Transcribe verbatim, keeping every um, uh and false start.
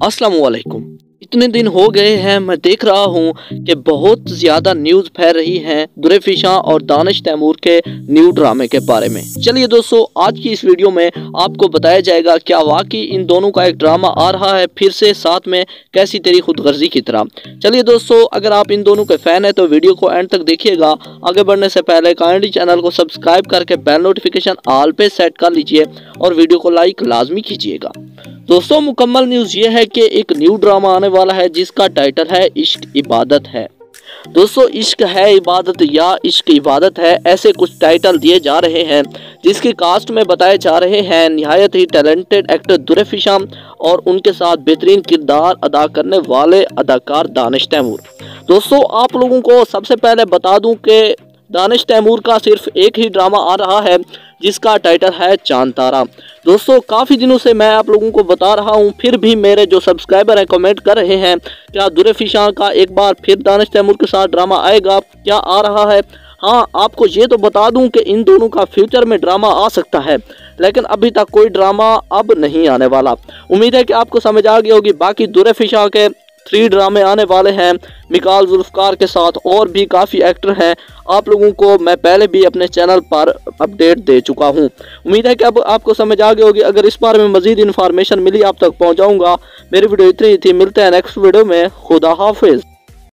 अस्सलाम वालेकुम। इतने दिन हो गए हैं मैं देख रहा हूँ कि बहुत ज़्यादा न्यूज़ फैल रही हैं दुरेफिशां और दानिश तैमूर के न्यू ड्रामे के बारे में। चलिए दोस्तों, आज की इस वीडियो में आपको बताया जाएगा क्या वाकई इन दोनों का एक ड्रामा आ रहा है फिर से, साथ में कैसी तेरी खुदगर्जी की तरह। चलिए दोस्तों, अगर आप इन दोनों के फ़ैन हैं तो वीडियो को एंड तक देखिएगा। आगे बढ़ने से पहले काइंडली चैनल को सब्सक्राइब करके बेल नोटिफिकेशन ऑल पे सेट कर लीजिए और वीडियो को लाइक लाजमी कीजिएगा। दोस्तों, मुकम्मल न्यूज़ ये है कि एक न्यू ड्रामा आने वाला है जिसका टाइटल है इश्क इबादत है। दोस्तों, इश्क है इबादत या इश्क इबादत है, ऐसे कुछ टाइटल दिए जा रहे हैं जिसकी कास्ट में बताए जा रहे हैं निहायत ही टैलेंटेड एक्टर दुरेफिशां और उनके साथ बेहतरीन किरदार अदा करने वाले अदाकार दानिश तैमूर। दोस्तों, आप लोगों को सबसे पहले बता दूं कि दानिश तैमूर का सिर्फ एक ही ड्रामा आ रहा है जिसका टाइटल है चांद तारा। दोस्तों, काफ़ी दिनों से मैं आप लोगों को बता रहा हूं, फिर भी मेरे जो सब्सक्राइबर हैं कमेंट कर रहे हैं क्या दुरेफिशां का एक बार फिर दानिश तैमूर के साथ ड्रामा आएगा, क्या आ रहा है। हाँ, आपको ये तो बता दूं कि इन दोनों का फ्यूचर में ड्रामा आ सकता है, लेकिन अभी तक कोई ड्रामा अब नहीं आने वाला। उम्मीद है कि आपको समझ आ गई होगी। बाकी दुरेफिशां के थ्री ड्रामे आने वाले हैं मिकाल जुल्फकार के साथ, और भी काफ़ी एक्टर हैं। आप लोगों को मैं पहले भी अपने चैनल पर अपडेट दे चुका हूं। उम्मीद है कि अब आपको समझ आ गई होगी। अगर इस बारे में मज़ीद इन्फॉर्मेशन मिली आप तक पहुंचाऊंगा। मेरी वीडियो इतनी ही थी, मिलते हैं नेक्स्ट वीडियो में। खुदा हाफिज़।